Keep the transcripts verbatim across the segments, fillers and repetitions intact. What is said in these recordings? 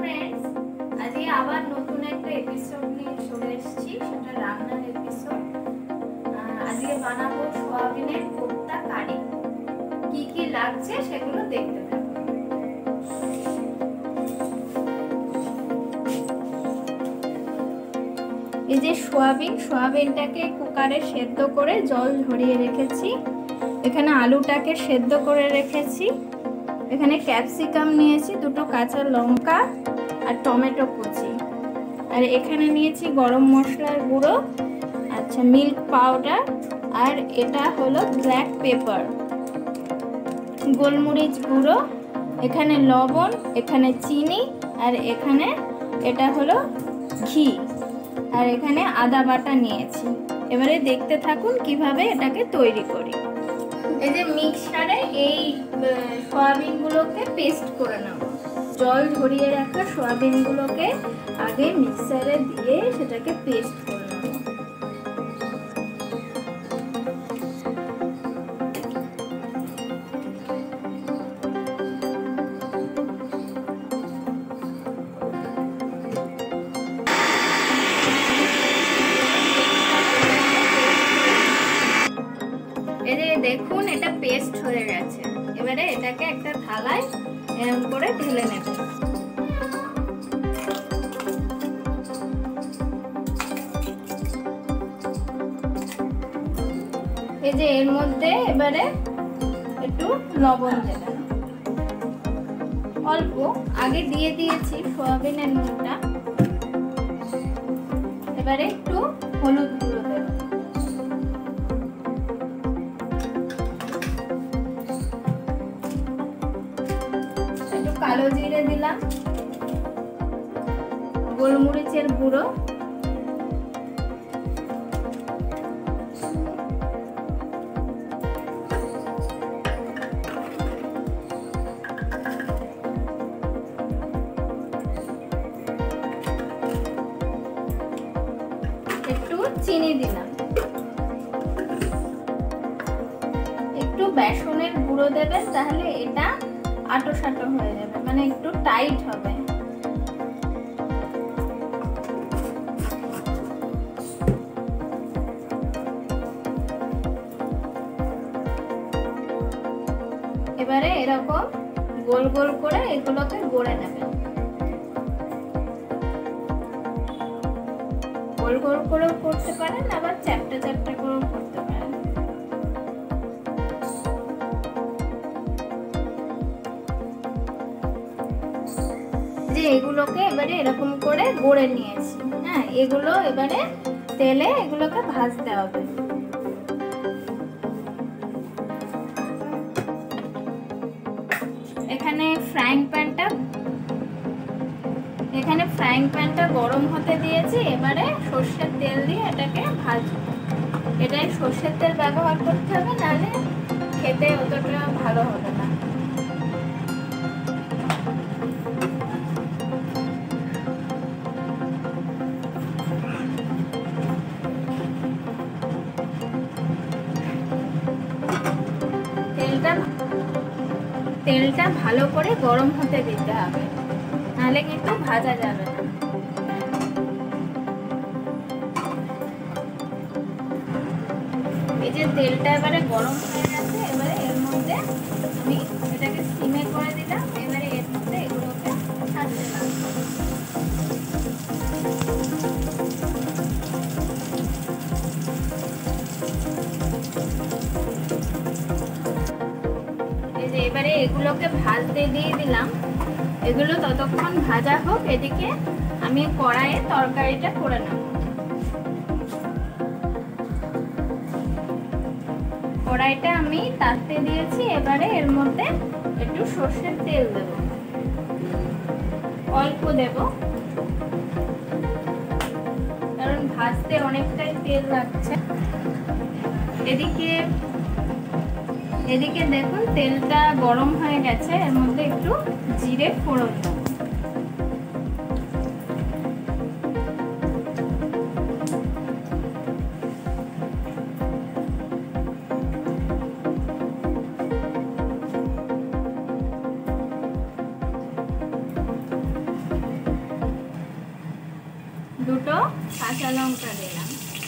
Friends, आज আবার নতুন একটা এপিসোড নিয়ে চলে এসেছি, সেটা রান্নার এপিসোড। আজকে বানাবো সোয়াবিনের কোপ্তা কারি। কি কি লাগছে সেগুলো দেখতে থাকুন। এই যে সোয়াবিন, সোয়াবিনটাকে কুকারে সেদ্ধ করে জল ঝরিয়ে রেখেছি। এখানে আলুটাকে সেদ্ধ করে রেখেছি। এখানে ক্যাপসিকাম নিয়েছি, দুটো কাঁচা লঙ্কা আর টমেটো কুচি। আর এখানে নিয়েছি গরম মশলার গুঁড়ো, আচ্ছা মিল্ক পাউডার, আর এটা হলো ব্ল্যাক পেপার, গোলমরিচ গুঁড়ো, এখানে লবণ, এখানে চিনি, আর এখানে এটা হলো ঘি, আর এখানে আদা বাটা নিয়েছি। এবারে দেখতে থাকুন কিভাবে এটাকে তৈরি করি। এই যে মিক্সারে এই সয়াবিনগুলোকে পেস্ট করে নেব। জল ঝরিয়ে রাখা সয়াবিনগুলোকে আগে মিক্সারে দিয়ে সেটাকে পেস্ট করে নেব। এই যে দেখুন এটা পেস্ট হয়ে গেছে। এবারে এটাকে একটা থালায় এরকম করে ঢেলে নেব। এই যে এর মধ্যে এবারে একটু লবণ দেবেন, অল্প, আগে দিয়ে দিয়েছি সয়াবিনের নুনটা। এবারে একটু হলুদ গুঁড়ো দেবেন, কালো জিরে দিলাম, গোলমরিচের গুঁড়ো, একটু চিনি দিলাম, একটু বেসনের গুঁড়ো দেবেন, তাহলে এটা আটো সাটো হয়ে যাবে, মানে একটু টাইট হবে। এবারে এরকম গোল গোল করে এগুলোকে গড়ে নেবেন। গোল গোল করেও করতে পারেন, আবার চ্যাপটা চ্যাপটা করেও করতে পারেন। যে এগুলোকে এবারে এরকম করে গড়ে নিয়েছি, হ্যাঁ, এগুলো এবারে তেলে এগুলোকে ভাজতে হবে। এখানে ফ্রাইং প্যানটা এখানে ফ্রাইং প্যানটা গরম হতে দিয়েছি। এবারে সর্ষের তেল দিয়ে এটাকে ভাজবো। এটাই সর্ষের তেল ব্যবহার করতে হবে, নাহলে খেতে অতটা ভালো হবে না। তেলটা তেলটা ভালো করে গরম হতে দিতে হবে, নাহলে কিন্তু ভাজা যাবে না। এই যে তেলটা এবারে গরম হয়ে গেছে, এবারে এর মধ্যে আমি এটাকে সিমে করে দিলাম। এবারে এর মধ্যে এগুলোকে ছাড়তে লাগবো। এবারে এগুলোকে ভাজতে দিয়ে দিলাম। এগুলো ততক্ষণ ভাজা হোক, এদিকে আমি কড়াইয়ে তরকারিটা করে নেব। কড়াইটা আমি তাতে দিয়েছি। এবারে এর মধ্যে একটু সর্ষের তেল দেব, অল্প দেব, কারণ ভাজতে অনেকটাই তেল লাগছে। এদিকে এদিকে দেখুন তেলটা গরম হয়ে গেছে, এর মধ্যে একটু জিরে ফোড়ন দেব। দুটো কাঁচা লঙ্কা দিলাম।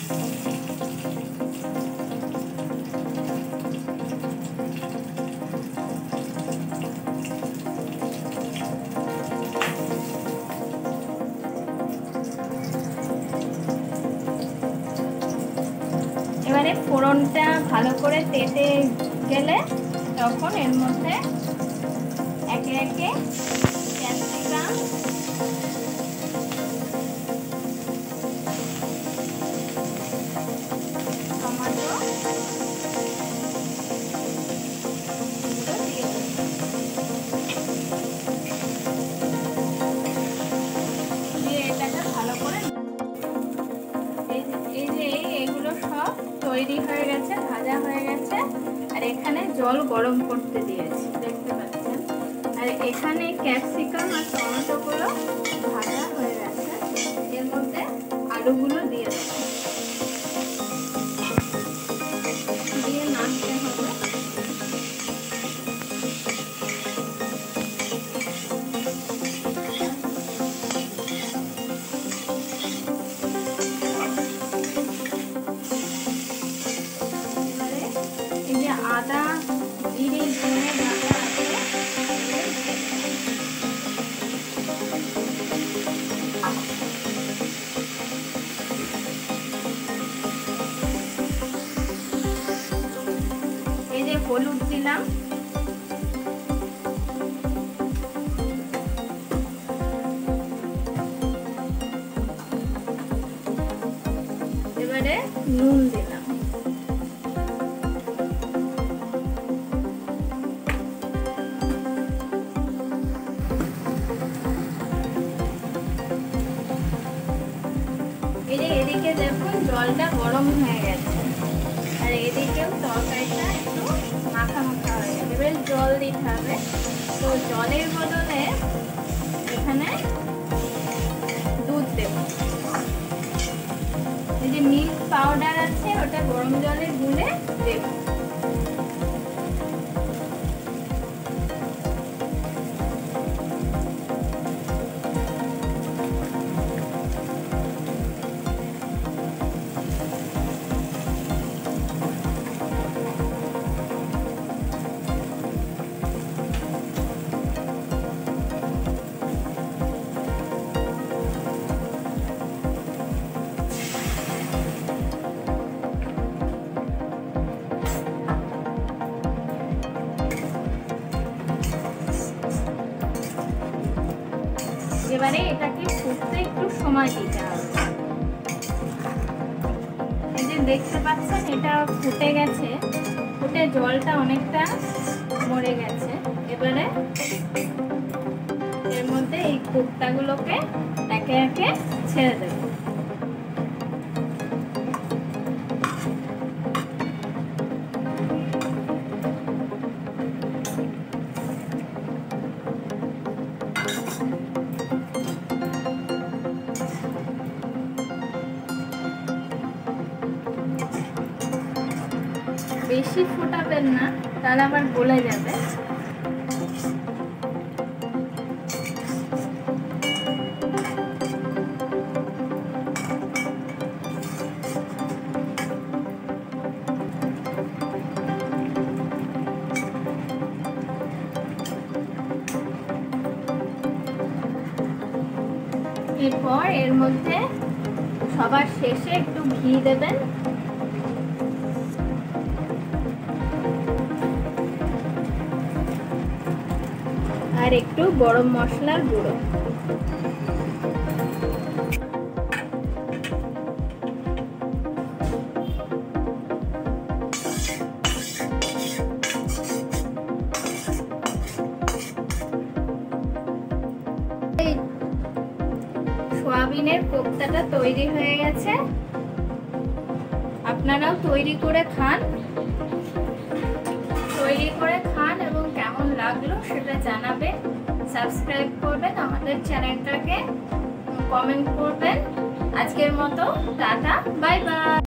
এবারে ফোড়নটা ভালো করে তেতে গেলে তখন এর মধ্যে একে একে ক্যাপসিকাম, টমেটো দিয়ে দিয়ে এটাকে ভালো করে এই যে এগুলো সব তৈরি হয়ে গেছে, ভাজা হয়ে গেছে। আর এখানে জল গরম করতে দিয়েছি, দেখতে পাচ্ছেন। আর এখানে ক্যাপসিকাম আর টমেটোগুলো ভাজা হয়ে গেছে। এর মধ্যে আলুগুলো দিয়ে দেবো, দিয়ে নাড়তে হবে। আদা জিরে ধনে বাটা আছে, এই যে হলুদ দিলাম, এবারে নুন দিলাম, এদিকে দেখুন জলটা গরম হয়ে গেছে। আর এদিকেও তরকারিটা একটু মাখা মাখা হয়ে গেছে। এবার জল দিতে হবে। তো জলের বদলে এখানে দুধ দেব। এই যে মিল্ক পাউডার আছে ওটা গরম জলে গুলে দেব। এবারে এটাকে ফুটতে একটু সময় দিতে হবে। এই যে দেখতে পাচ্ছেন এটা ফুটে গেছে, ফুটে জলটা অনেকটা মরে গেছে। এবারে এর মধ্যে এই কোপ্তাগুলোকে একে একে ছেড়ে দেব। বেশি ফোটাবেন না, তাহলে আবার গলে যাবে। এরপর এর মধ্যে সবার শেষে একটু ঘি দেবেন। আর একটু গরম মশলার গুঁড়ো। সয়াবিনের কোপ্তাটা তৈরি হয়ে গেছে। আপনারাও তৈরি করে খান, তৈরি করে খান এবং কেমন লাগলো সেটা জানাবেন। সাবস্ক্রাইব করবেন আমাদের চ্যানেলটাকে, কমেন্ট করবেন। আজকের মতো টাটা, বাই বাই।